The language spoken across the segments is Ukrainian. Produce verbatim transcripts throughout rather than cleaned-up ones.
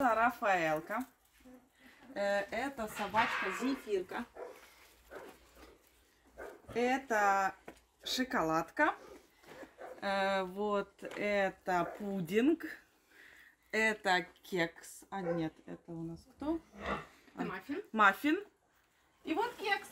Рафаэлка. Это собачка Зефирка. Это шоколадка. Вот это пудинг. Это кекс. А нет, это у нас кто? Маффин. Маффин. И вот кекс.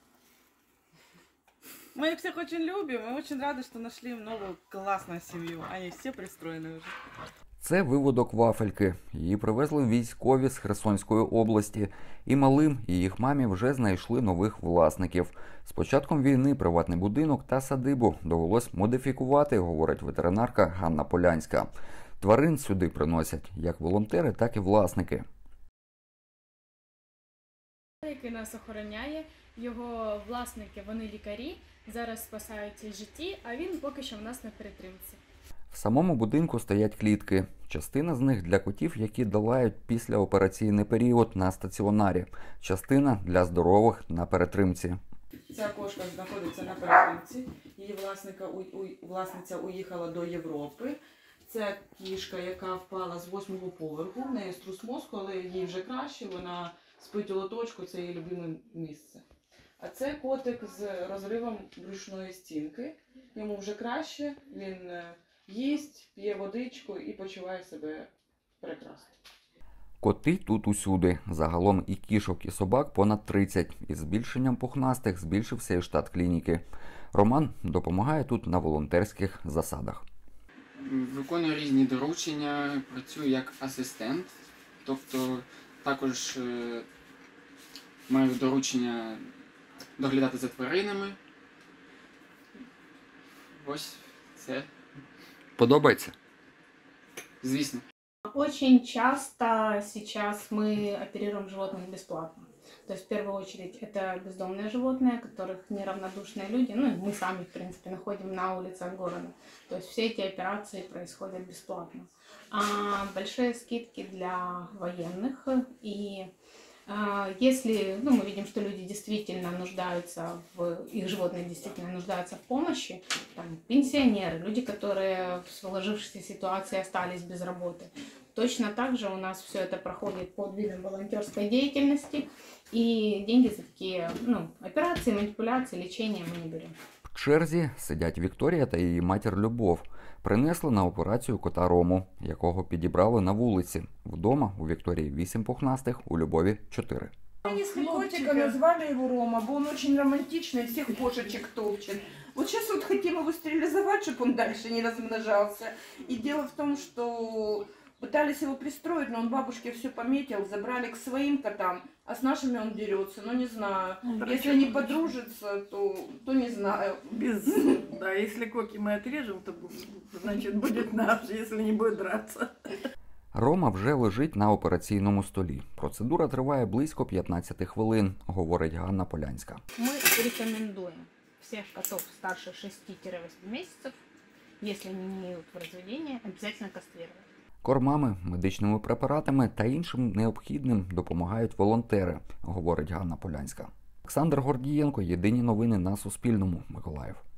Мы их всех очень любим и очень рады, что нашли новую классную семью. Они все пристроены уже. Це виводок Вафельки. Її привезли військові з Херсонської області. І малим, і їх мамі вже знайшли нових власників. З початком війни приватний будинок та садибу довелось модифікувати, говорить ветеринарка Ганна Полянська. Тварин сюди приносять як волонтери, так і власники. Який нас охороняє, його власники, вони лікарі, зараз спасають житті, а він поки що в нас на перетримці. В самому будинку стоять клітки. Частина з них для котів, які долають післяопераційний період на стаціонарі. Частина для здорових на перетримці. Ця кошка знаходиться на перетримці. Її власника, у, у, власниця уїхала до Європи. Це кішка, яка впала з восьмого поверху. В неї струс мозку, але їй вже краще. Вона спить у лоточку, це її любиме місце. А це котик з розривом брюшної стінки. Йому вже краще, він їсть, п'є водичку і почуває себе прекрасно. Коти тут усюди. Загалом і кішок, і собак понад тридцять. Із збільшенням пухнастих збільшився і штат клініки. Роман допомагає тут на волонтерських засадах. Виконую різні доручення, працюю як асистент, тобто також е, маю доручення доглядати за тваринами. Ось це. Подобається? Звісно. Очень часто сейчас мы оперируем животных бесплатно. То есть в первую очередь это бездомные животные, которых неравнодушные люди, ну мы сами в принципе находим на улицах города. То есть все эти операции происходят бесплатно. А большие скидки для военных, и если ну, мы видим, что люди действительно нуждаются, в, их животные действительно нуждаются в помощи, там, пенсионеры, люди, которые в сложившейся ситуации остались без работы, точно так же у нас все это проходит под видом волонтерской деятельности, и деньги за такие ну, операции, манипуляции, лечения мы не берем. В черзі сидять Вікторія та її матір Любов. Принесли на операцію кота Рому, якого підібрали на вулиці. Вдома у Вікторії вісім пухнастих, у Любові чотири. Принесли котика, назвали его Рома, бо он очень романтичный, всех кошечек топчет. Вот сейчас вот хотим его стерилизовать, чтобы он дальше не размножался. И дело в том, что пытались его пристроить, но он бабушке все пометил, забрали к своим котам, а с нашими он дерется, ну не знаю. Да, если не подружится, то, то не знаю. Без, да, если коки мы отрежем, то значит будет наш, если не будет драться. Рома вже лежить на операційному столі. Процедура триває близько п'ятнадцять хвилин, говорить Ганна Полянська. Мы рекомендуем всех котов старше шести-восьми месяцев, если они не имеют разведения, обязательно кастрировать. Кормами, медичними препаратами та іншим необхідним допомагають волонтери, говорить Ганна Полянська. Олександр Гордієнко, Єдині новини на Суспільному, Миколаїв.